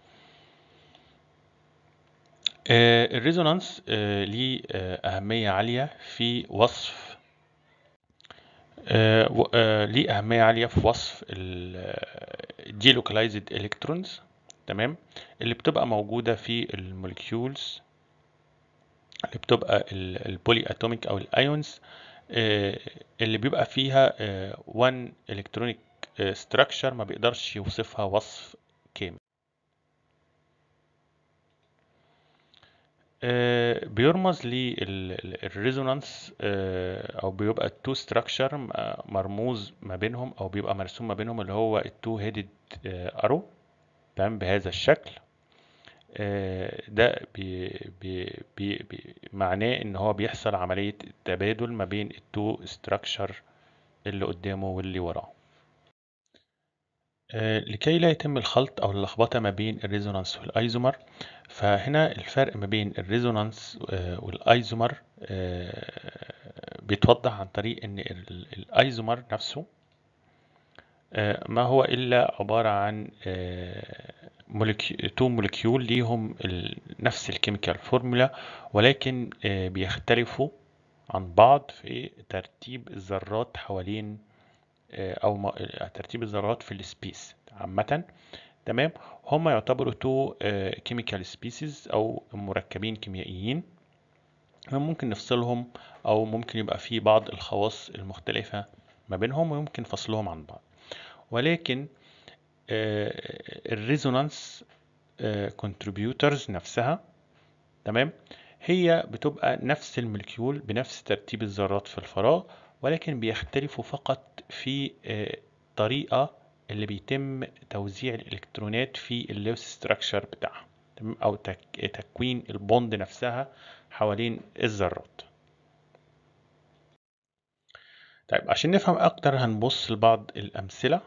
الريزونانس ليه أهمية عالية في وصف ليه أهمية عالية في وصف الديلوكلايزد الكترونز، تمام، اللي بتبقى موجودة في الموليكيولز اللي بتبقى البولي اتوميك او الايونز، اللي بيبقى فيها وان الكترونيك ستراكشر ما بيقدرش يوصفها وصف كامل. بيرمز للريزونانس او بيبقى التو ستراكشر مرموز ما بينهم او بيبقى مرسوم ما بينهم اللي هو التو هيدد ارو، تمام، بهذا الشكل. ده بي بي بي بي معناه ان هو بيحصل عملية التبادل ما بين التو ستراكشر اللي قدامه واللي وراه. لكي لا يتم الخلط او اللخبطة ما بين الريزونانس والايزومر، فهنا الفرق ما بين الريزونانس والايزومر بيتوضح عن طريق ان الايزومر نفسه ما هو الا عبارة عن تو مولكيول ليهم نفس الكيميكال فورمولا، ولكن بيختلفوا عن بعض في ترتيب الذرات حوالين او ترتيب الذرات في السبيس عامة، تمام. هم يعتبروا تو كيميكال سبيسيز او مركبين كيميائيين، ممكن نفصلهم او ممكن يبقى في بعض الخواص المختلفة ما بينهم ويمكن فصلهم عن بعض، ولكن الريزونانس كونتريبيوترز نفسها، تمام، هي بتبقى نفس المولكيول بنفس ترتيب الذرات في الفراغ، ولكن بيختلفوا فقط في طريقة اللي بيتم توزيع الإلكترونات في اللوس ستراكشر بتاعها، تمام، أو تكوين البوند نفسها حوالين الذرات. طيب عشان نفهم أكتر هنبص لبعض الأمثلة.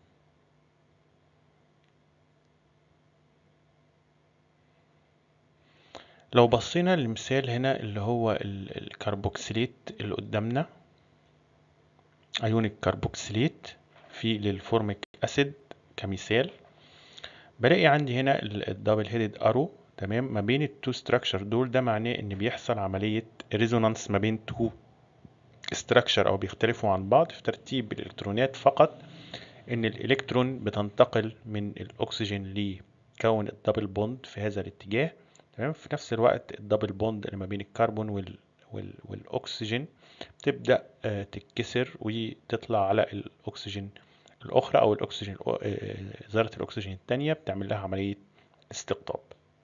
لو بصينا للمثال هنا اللي هو الكربوكسيليت اللي قدامنا، ايونيك كربوكسيليت في للفورميك اسيد كمثال، بلاقي عندي هنا الدبل هيدد ارو، تمام، ما بين التو ستراكشر دول. ده معناه ان بيحصل عملية ريزونانس ما بين تو ستراكشر او بيختلفوا عن بعض في ترتيب الالكترونات فقط، ان الالكترون بتنتقل من الاكسجين لكون الدبل بوند في هذا الاتجاه، تمام. في نفس الوقت الدبل بوند اللي ما بين الكربون وال وال والاكسجين تبدأ تتكسر وتطلع على الاكسجين الاخرى، او الاكسجين ذرة الاكسجين الثانية بتعمل لها عملية استقطاب.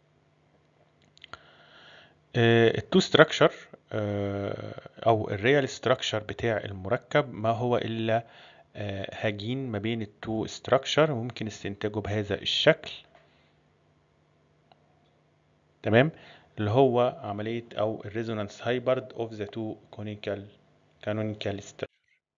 التو ستراكشر او الريال ستراكشر بتاع المركب ما هو الا هجين ما بين التو ستراكشر، ممكن استنتاجه بهذا الشكل، تمام، اللي هو عملية او الريزونانس هايبرد اوف ذا تو كونيكال كانونيكال ستراكشر.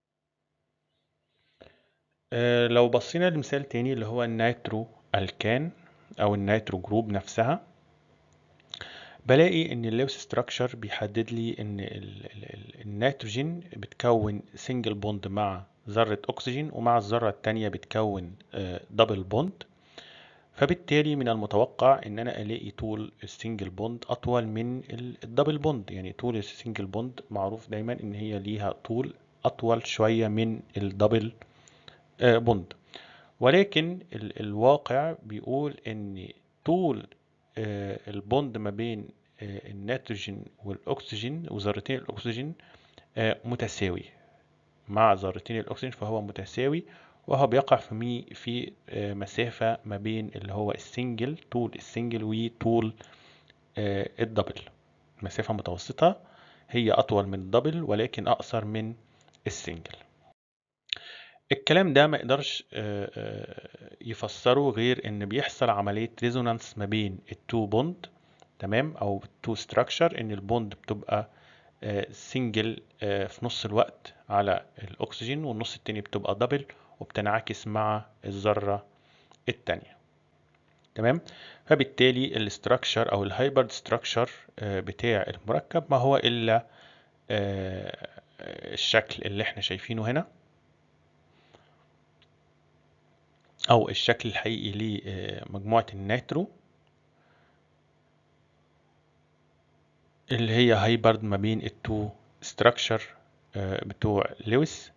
لو بصينا لمثال تاني اللي هو النيترو الكان او النيترو جروب نفسها، بلاقي ان اللوس ستراكشر بيحدد لي ان النيتروجين بتكون سنجل بوند مع ذرة اكسجين، ومع الذرة التانية بتكون دبل بوند، فبالتالي من المتوقع ان انا الاقي طول السنجل بوند اطول من الدبل بوند. يعني طول السنجل بوند معروف دايما ان هي ليها طول اطول شوية من الدبل بوند، ولكن الواقع بيقول ان طول البوند ما بين النيتروجين والاكسجين وذرتين الاكسجين متساوي مع ذرتين الأكسجين، فهو متساوي، وهو بيقع في مي في مسافة ما بين اللي هو السنجل، طول السنجل وطول الدبل. مسافة متوسطة، هي أطول من الدبل ولكن أقصر من السنجل. الكلام ده ما يقدرش يفسره غير ان بيحصل عملية ريزونانس ما بين التو بوند، تمام، او التو ستراكشر، ان البوند بتبقى سنجل في نص الوقت على الاكسجين، والنص التاني بتبقى دبل وبتنعكس مع الذرة التانية، تمام. فبالتالي الاستراكشر او الهايبرد ستراكشر بتاع المركب ما هو الا الشكل اللي احنا شايفينه هنا، او الشكل الحقيقي لمجموعة النيترو اللي هي هايبرد ما بين التو ستراكشر بتوع لويس،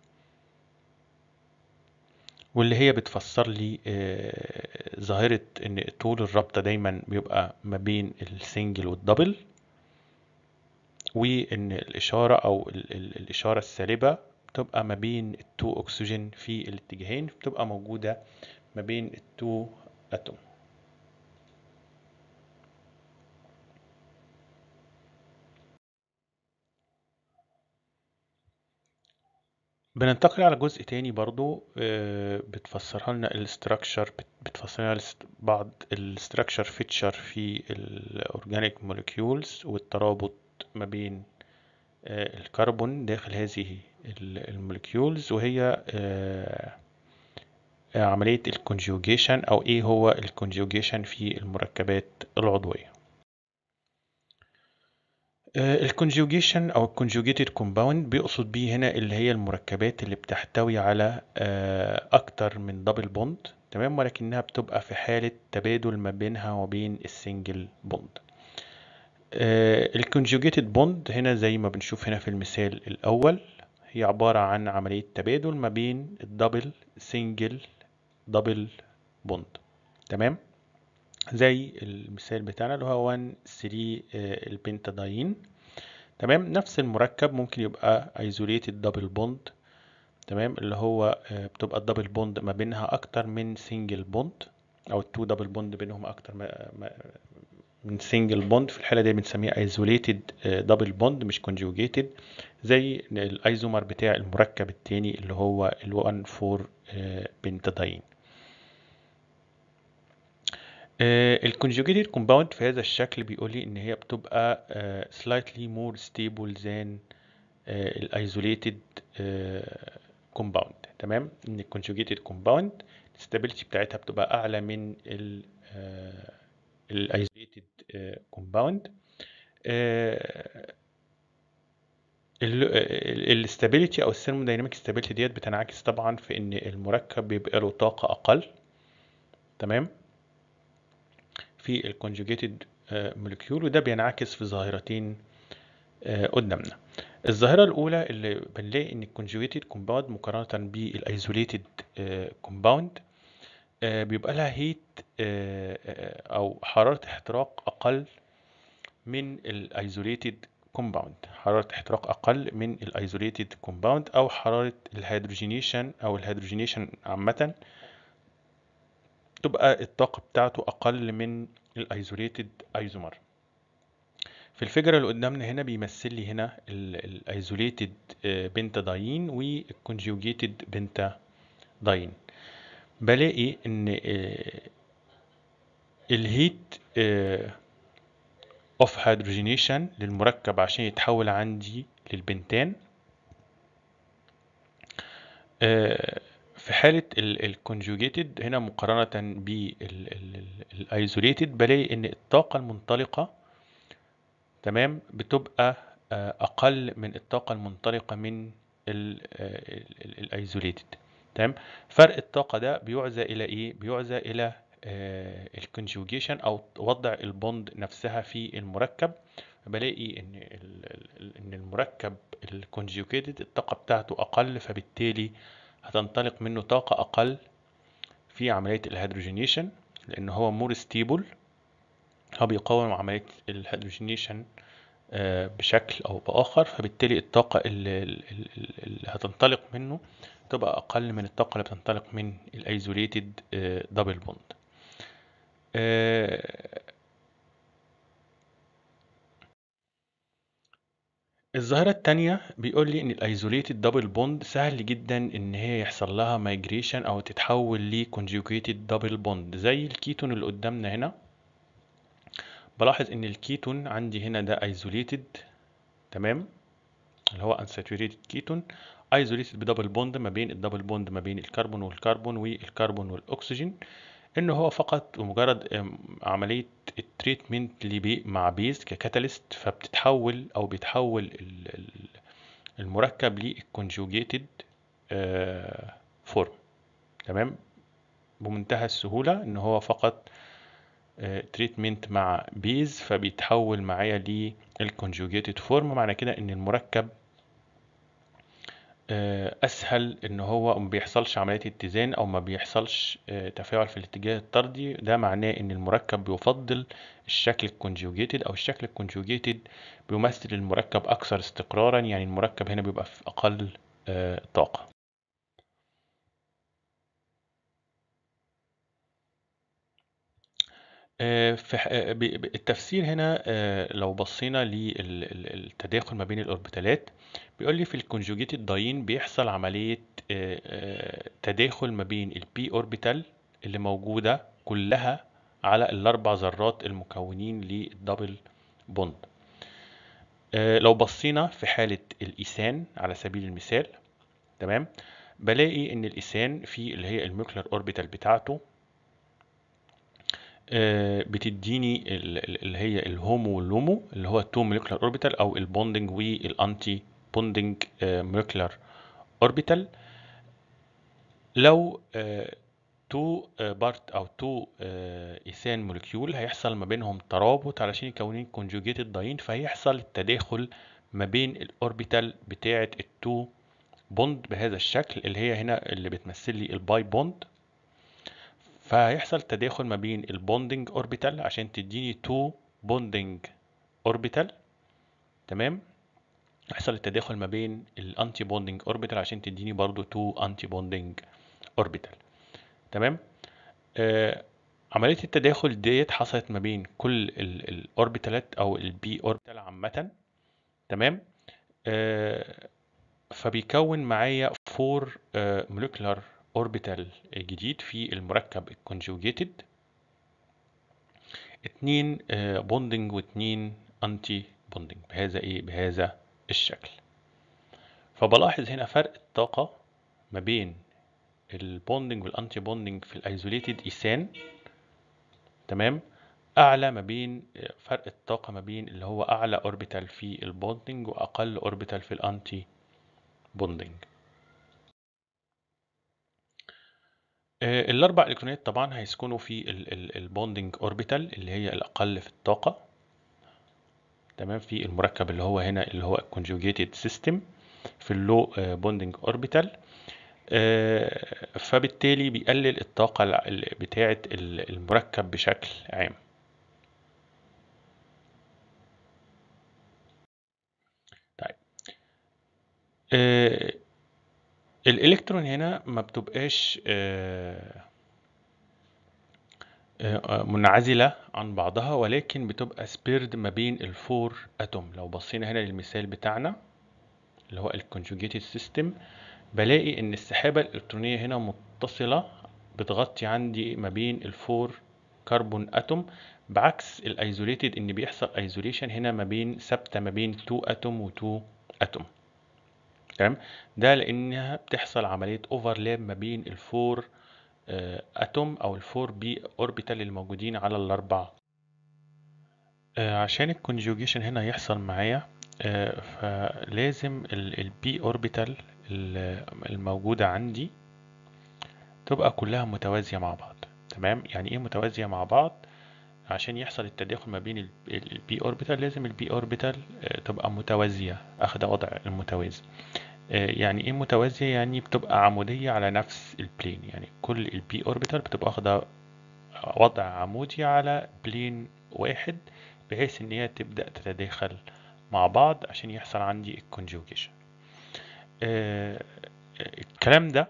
واللي هي بتفسر لي ظاهرة ان طول الرابطة دايما بيبقى ما بين السنجل والدبل، وان الاشارة او الاشارة السالبة بتبقى ما بين التو اكسجين في الاتجاهين، بتبقى موجودة ما بين التو اتوم. بننتقل على جزء تاني برضو بتفسرها لنا الاستراكشر، بتفسرها لنا بعض الاستراكشر فيتشر في الاورجانيك موليكيولز، والترابط ما بين الكربون داخل هذه الموليكيولز، وهي عملية الكونجوجيشن، او ايه هو الكونجوجيشن في المركبات العضوية. الكونجوجيشن او الكونجوجيتد كومباوند بيقصد بيه هنا اللي هي المركبات اللي بتحتوي على اكتر من دبل بوند، تمام، ولكنها بتبقى في حالة تبادل ما بينها وبين السنجل بوند. الكونجوجيتد بوند هنا زي ما بنشوف هنا في المثال الاول، هي عبارة عن عملية تبادل ما بين الدبل سنجل دبل بوند، تمام، زي المثال بتاعنا اللي هو واحد ثلاثة البنتاداين، تمام. نفس المركب ممكن يبقى isolated double bond، تمام، اللي هو بتبقى الدبل بوند ما بينها اكتر من سنجل بوند، او التو دبل بوند بينهم اكتر من سنجل بوند. في الحالة دي بنسميها isolated double bond مش conjugated، زي الايزومر بتاع المركب التاني اللي هو ال واحد أربعة بنتاداين. الكونجوجيتد كومباوند في هذا الشكل بيقول لي ان هي بتبقى uh, slightly more stable than الايزوليتد كومباوند، تمام. ان الكونجوجيتد كومباوند الستابيليتي بتاعتها بتبقى اعلى من الايزوليتد كومباوند. الاستابيليتي او الثيرمودايناميك ستابيليتي ديت بتنعكس طبعا في ان المركب بيبقى له طاقه اقل، تمام، في الكونجوجيتد مولكيول، وده بينعكس في ظاهرتين قدامنا. الظاهرة الأولى اللي بنلاقي إن الكونجوجيتد كومباوند مقارنة بالايزوليتد كومباوند بيبقى لها هيت أو حرارة احتراق أقل من الايزوليتد كومباوند، حرارة احتراق أقل من الايزوليتد كومباوند، أو حرارة الهيدروجينيشن أو الهيدروجينيشن عامة تبقى الطاقة بتاعته أقل من الايزوليتد ايزومر. في الفيجر اللي قدامنا هنا بيمثل لي هنا الايزوليتد بنتاداين والكونجوجيتد بنتاداين. بلاقي ان الهيت اوف هيدروجينيشن للمركب عشان يتحول عندي للبنتان، في حالة الكونجوجيتد هنا مقارنة بالايزوليتد بلاقي ان الطاقة المنطلقة، تمام، بتبقى اقل من الطاقه المنطلقه من الايزوليتد، تمام. فرق الطاقه ده بيعزى الى ايه؟ بيعزى الى الكونجوجيشن او وضع البوند نفسها في المركب. بلاقي ان ان المركب الكونجوجيتد الطاقه بتاعته اقل، فبالتالي هتنطلق منه طاقه اقل في عمليه الهيدروجينيشن، لان هو مور ستيبل، هو بيقاوم عمليه الهيدروجينيشن بشكل او باخر، فبالتالي الطاقة اللي, اللي هتنطلق منه تبقى اقل من الطاقة اللي بتنطلق من الايزوليتد دبل بوند. الظاهرة التانية بيقول لي ان الايزوليتد دبل بوند سهل جدا ان هي يحصل لها مايجريشن او تتحول ل conjugated دبل بوند زي الكيتون اللي قدامنا هنا. بلاحظ ان الكيتون عندي هنا ده ايزوليتد، تمام، اللي هو unsaturated كيتون ايزوليتد بدبل بوند ما بين الدبل بوند ما بين الكربون والكربون والكربون والاكسجين، ان هو فقط بمجرد عمليه التريتمنت مع بيز ككاتاليست، فبتتحول او بيتحول المركب للكونجوجيتد فورم، تمام، بمنتهى السهوله، ان هو فقط تريتمنت مع بيز فبيتحول معايا للكونجوجيتد فورم. معنى كده ان المركب اسهل ان هو ما بيحصلش عمليه اتزان او ما بيحصلش تفاعل في الاتجاه الطردي. ده معناه ان المركب بيفضل الشكل الكونجوجيتد، او الشكل الكونجوجيتد بيمثل المركب اكثر استقرارا، يعني المركب هنا بيبقى في اقل طاقه. في التفسير هنا لو بصينا للتداخل ما بين الاوربيتالات، بيقول لي في الكونجوجيتد داين بيحصل عملية تداخل ما بين البي اوربيتال اللي موجودة كلها على الاربع ذرات المكونين للدبل بوند. لو بصينا في حالة الإيثان على سبيل المثال، تمام، بلاقي ان الإيثان في اللي هي الميوكلر اوربيتال بتاعته بتديني اللي هي الهومو واللومو اللي هو التو موليكولار اوربيتال او البوندنج والانتي بوندنج موليكولار اوربيتال. لو تو بارت او تو ايثان موليكيول هيحصل ما بينهم ترابط علشان يكونين كونجوجيتد داين، فهيحصل التداخل ما بين الاوربيتال بتاعه التو بوند بهذا الشكل اللي هي هنا اللي بتمثل لي الباي بوند. فهيحصل تداخل ما بين البوندنج اوربيتال عشان تديني تو بوندنج اوربيتال، تمام. هيحصل التداخل ما بين الانتي بوندنج اوربيتال عشان تديني برضو تو انتي بوندنج اوربيتال، تمام. آه عمليه التداخل ديت حصلت ما بين كل الاوربيتالات او البي اوربيتال عامه، تمام. آه فبيكون معايا فور موليكولار اوربيتال جديد في المركب الكونجوجيتد، اتنين بوندنج واتنين انتي بوندنج بهذا ايه بهذا الشكل. فبلاحظ هنا فرق الطاقة ما بين البوندنج والانتي بوندنج في الايزوليتد ايثان، تمام، اعلى ما بين فرق الطاقة ما بين اللي هو اعلى اوربيتال في البوندنج واقل اوربيتال في الانتي بوندنج. الاربع الكترونات طبعا هيسكنوا في البوندنج اوربيتال اللي هي الاقل في الطاقة، تمام، في المركب اللي هو هنا اللي هو الكونجوجيتد سيستم في اللو بوندنج اوربيتال. فبالتالي بيقلل الطاقة بتاعة المركب بشكل عام. طيب الالكترون هنا ما بتبقاش منعزلة عن بعضها، ولكن بتبقى سبيرد ما بين الفور اتوم. لو بصينا هنا للمثال بتاعنا اللي هو الكونجوجيتد سيستم، بلاقي ان السحابة الالكترونية هنا متصلة بتغطي عندي ما بين الفور كربون اتوم، بعكس الايزوليتد ان بيحصل ايزوليشن هنا ما بين ثابتة ما بين تو اتوم و تو اتوم، تمام. ده لانها بتحصل عملية اوفرلاب ما بين الفور اتوم او الفور بي اوربيتال الموجودين على الاربع. عشان الكونجوجيشن هنا يحصل معايا فلازم البي اوربيتال الموجودة عندي تبقى كلها متوازية مع بعض، تمام. يعني ايه متوازية مع بعض؟ عشان يحصل التداخل ما بين البي اوربيتال لازم البي اوربيتال تبقى متوازية، اخد وضع المتوازي. يعني ايه متوازية؟ يعني بتبقى عمودية على نفس البلين، يعني كل البي اوربيتال بتبقى واخدة وضع عمودي على بلين واحد، بحيث ان هي تبدأ تتداخل مع بعض عشان يحصل عندي الكونجوجيشن. آه الكلام ده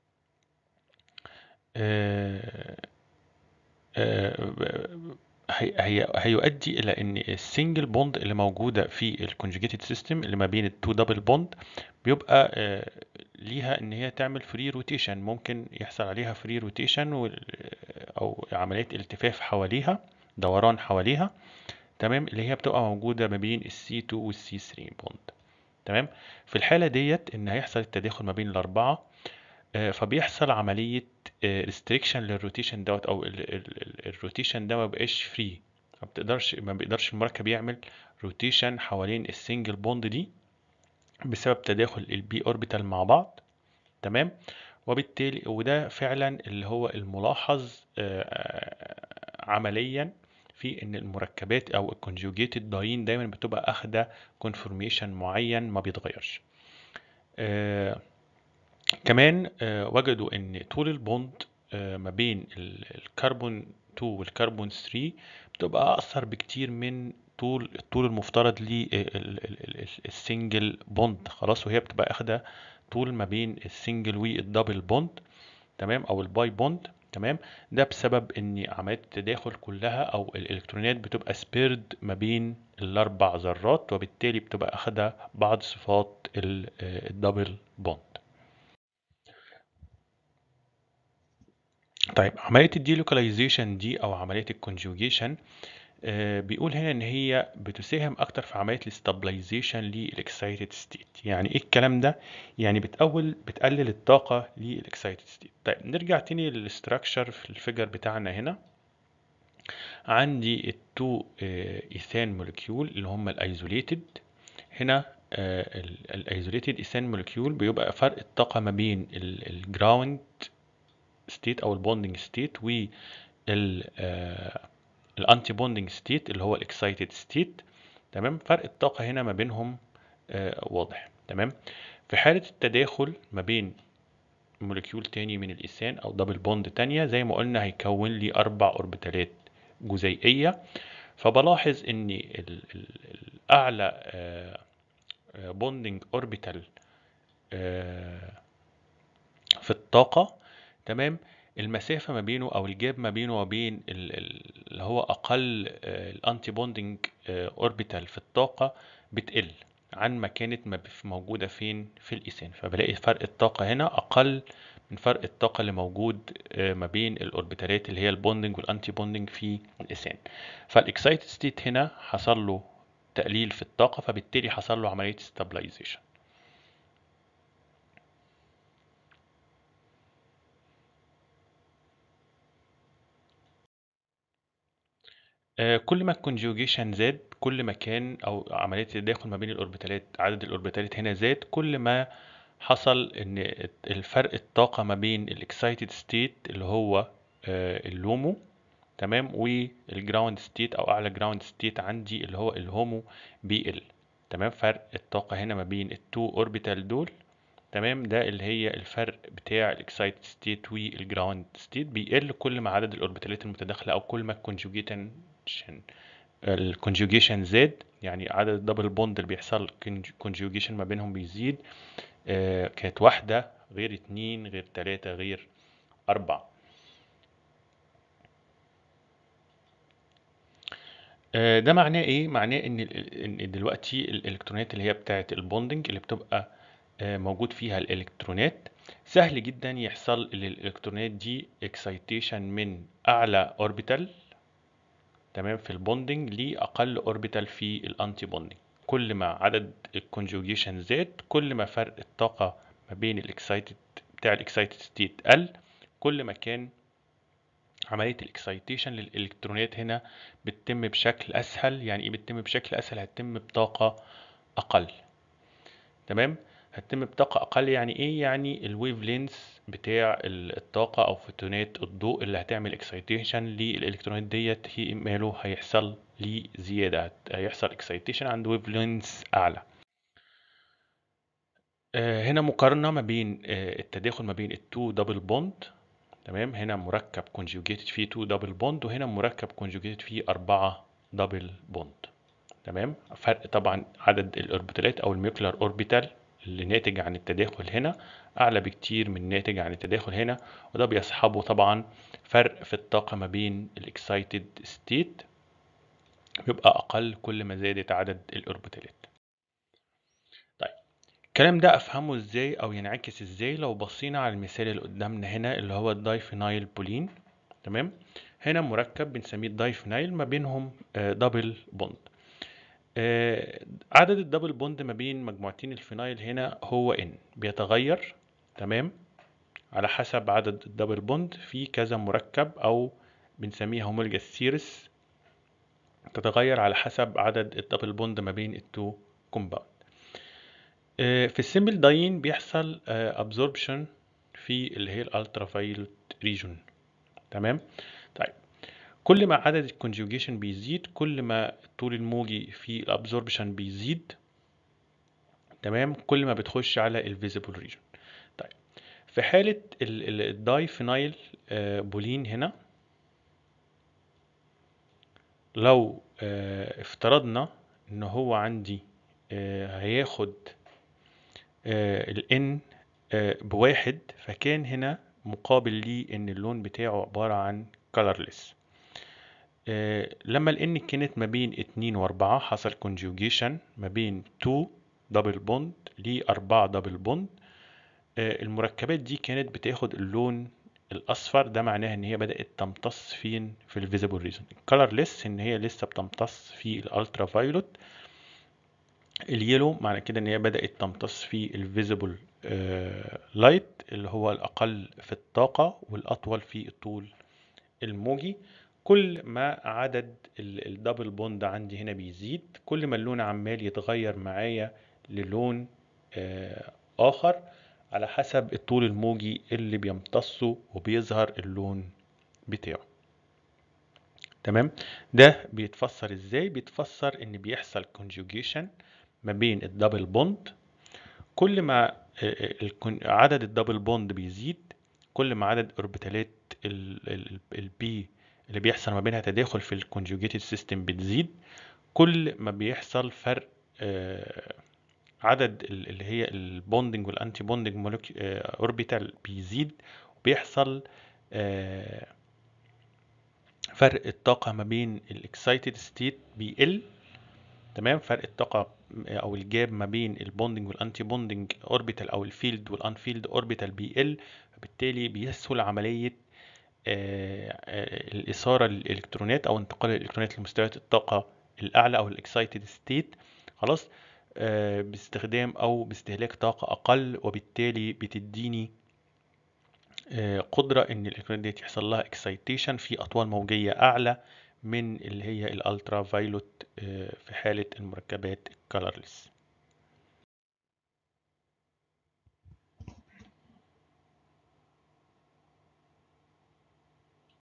آه آه هي هي هيؤدي الى ان السنجل بوند اللي موجوده في الكونجوجيتد سيستم اللي ما بين التو دبل بوند بيبقى آه ليها ان هي تعمل فري روتيشن، ممكن يحصل عليها فري روتيشن او عمليه التفاف حواليها، دوران حواليها، تمام، اللي هي بتبقى موجوده ما بين السي تو والسي ثري بوند. تمام. في الحاله ديت ان هيحصل التداخل ما بين الاربعه، آه، فبيحصل عمليه ريستريكشن للروتيشن دوت، او الروتيشن ده ما بقاش فري، ما بتقدرش ما بيقدرش المركب يعمل روتيشن حوالين السنجل بوند دي بسبب تداخل البي اوربيتال مع بعض. تمام. وبالتالي وده فعلا اللي هو الملاحظ آه، عمليا في ان المركبات او الكونجوجيتد داين دايما بتبقى اخده كونفورميشن معين ما بيتغيرش. آه، كمان آه، وجدوا ان طول البوند آه، ما بين ال- الكربون تو والكربون ثري بتبقى اقصر بكتير من طول الطول المفترض للسنجل بوند خلاص، وهي بتبقى اخده طول ما بين السنجل والدبل بوند، تمام، او الباي بوند. تمام. ده بسبب ان عملية التداخل كلها او الالكترونات بتبقى سبيرد ما بين الاربع ذرات، وبالتالي بتبقى اخده بعض صفات ال- آه، الدبل بوند. طيب عملية الديلوكاليزيشن دي او عملية الكونجوجيشن بيقول هنا ان هي بتساهم اكتر في عملية الاستابلايزيشن للاكسايتد ستيت. يعني ايه الكلام ده؟ يعني بتقول بتقلل الطاقة للاكسايتد ستيت. طيب نرجع تاني للستراكشر في الفيجر بتاعنا هنا. عندي التو ايثان مولكيول اللي هم الايزوليتد. هنا الايزوليتد ايثان مولكيول بيبقى فرق الطاقة ما بين الجراوند ستيت او البوندنج ستيت وال الانتي بوندنج ستيت اللي هو الاكسايتد ستيت. تمام. فرق الطاقة هنا ما بينهم آه واضح. تمام. في حالة التداخل ما بين مولكيول تاني من الإيثان أو دبل بوند تانية، زي ما قلنا هيكون لي أربع أوربيتالات جزيئية. فبلاحظ إن ال- ال- الأعلى بوندنج أوربيتال في الطاقة، تمام، المسافة ما بينه أو الجاب ما بينه وبين ال- ال- اللي هو أقل الأنتي بوندنج أوربيتال في الطاقة بتقل عن ما كانت ما بف- موجودة فين في الإيثان. فبلاقي فرق الطاقة هنا أقل من فرق الطاقة اللي موجود آه، ما بين الأوربيتالات اللي هي البوندنج والأنتي بوندنج في الإيثان. فالإكسايتد ستيت هنا حصل له تقليل في الطاقة، فبالتالي حصل له عملية stabilization. آه، كل ما الكونجوجيشن زاد، كل ما كان او عمليه التداخل ما بين الاوربيتالات، عدد الاوربيتالات هنا زاد، كل ما حصل ان الفرق الطاقه ما بين الاكسايتد ستيت اللي هو آه، اللومو، تمام، والجراوند ستيت او اعلى جراوند ستيت عندي اللي هو الهومو بيقل. تمام. فرق الطاقه هنا ما بين التو اوربيتال دول، تمام، ده اللي هي الفرق بتاع الاكسايتد ستيت والجراوند ستيت بيقل كل ما عدد الاوربيتالات المتداخله او كل ما الكونجوجيشن الكونجوجيشن زاد. يعني عدد الدبل بوند اللي بيحصل كونجوجيشن ما بينهم بيزيد. آه كانت واحدة غير اتنين غير تلاتة غير أربعة. آه ده معناه ايه؟ معناه ان ال- ان دلوقتي الالكترونات اللي هي بتاعه البوندنج اللي بتبقى آه موجود فيها الالكترونات، سهل جدا يحصل للالكترونات دي اكسايتيشن من اعلى اوربيتال، تمام، في البوندنج لأقل اوربيتال في الانتي بوندنج. كل ما عدد الكونجوجيشن زاد، كل ما فرق الطاقة ما بين الاكسايتد بتاع الاكسايتد ستيت قل، كل ما كان عملية الاكسايتيشن للإلكترونات هنا بتتم بشكل أسهل. يعني إيه بتتم بشكل أسهل؟ هتتم بطاقة أقل. تمام. هتتم بطاقة أقل يعني إيه؟ يعني الويف لينث بتاع ال- الطاقة أو فوتونات الضوء اللي هتعمل اكسايتيشن للإلكترونات ديت هي ماله هيحصل ليه زيادة، هت- هيحصل اكسايتيشن عند ويف لينث أعلى. آه، هنا مقارنة ما بين آه، التداخل ما بين التو دبل بوند. تمام. هنا مركب كونجوجيتد فيه تو دبل بوند، وهنا مركب كونجوجيتد فيه أربعة دبل بوند. تمام. فرق طبعا عدد الاوربيتالات او الميوكلر اوربيتال اللي ناتج عن التداخل هنا اعلى بكتير من ناتج عن التداخل هنا، وده بيصحبه طبعا فرق في الطاقة ما بين الاكسايتد ستيت بيبقى اقل كل ما زادت عدد الاوربيتالات. طيب الكلام ده افهمه ازاي او ينعكس ازاي لو بصينا على المثال اللي قدامنا هنا اللي هو الدايفينايل بولين. تمام. هنا مركب بنسميه الدايفينايل ما بينهم دبل بوند. آه، عدد الدبل بوند ما بين مجموعتين الفينايل هنا هو ان بيتغير، تمام، على حسب عدد الدبل بوند في كذا مركب او بنسميها هومولوجous سيريس، تتغير على حسب عدد الدبل بوند ما بين التو كومباوند. في السيمبل داين بيحصل ابزوربشن في اللي هي الالترا فايلوت ريجون. تمام. طيب كل ما عدد الكونجوجيشن بيزيد كل ما الطول الموجي في الابزوربشن بيزيد، تمام، كل ما بتخش على الفيزيبل ريجون. طيب في حالة الدايفينايل بولين هنا لو آه، افترضنا ان هو عندي آه، هياخد ال N آه، بواحد، فكان هنا مقابل لي ان اللون بتاعه عبارة عن colorless. آه، لما ال N كانت ما بين اتنين واربعة حصل conjugation ما بين اتنين دبل بوند ل اربعة دبل بوند. المركبات دي كانت بتاخد اللون الاصفر، ده معناه ان هي بدأت تمتص فين في الفيزيبل ريجن. الكالرلس ان هي لسه بتمتص في الالترا فايولوت. اليلو معنى كده ان هي بدأت تمتص في الفيزيبل لايت اللي هو الاقل في الطاقة والاطول في الطول الموجي. كل ما عدد الدبل بوند عندي هنا بيزيد كل ما اللون عمال يتغير معايا للون آه، اخر على حسب الطول الموجي اللي بيمتصه وبيظهر اللون بتاعه. تمام. ده بيتفسر ازاي؟ بيتفسر ان بيحصل conjugation ما بين الدبل بوند. كل ما عدد الدبل بوند بيزيد كل ما عدد اوربيتالات البي اللي بيحصل ما بينها تداخل في الكونجوجيتد سيستم بتزيد. كل ما بيحصل فرق عدد اللي هي البوندنج والانتي بوندنج اوربيتال بيزيد، وبيحصل فرق الطاقة ما بين الاكسايتد ستيت بيقل. تمام. فرق الطاقة او الجاب ما بين البوندنج والانتي بوندنج اوربيتال او الفيلد والانفيلد اوربيتال بيقل، فبالتالي بيسهل عملية الإثارة للإلكترونات أو انتقال الإلكترونات لمستويات الطاقة الأعلى أو الإكسايتد ستيت، خلاص، باستخدام أو باستهلاك طاقة أقل، وبالتالي بتديني قدرة إن الإلكترونات دي يحصل لها اكسايتيشن في أطوال موجية أعلى من اللي هي الألترا فايلوت في حالة المركبات الكالرلس.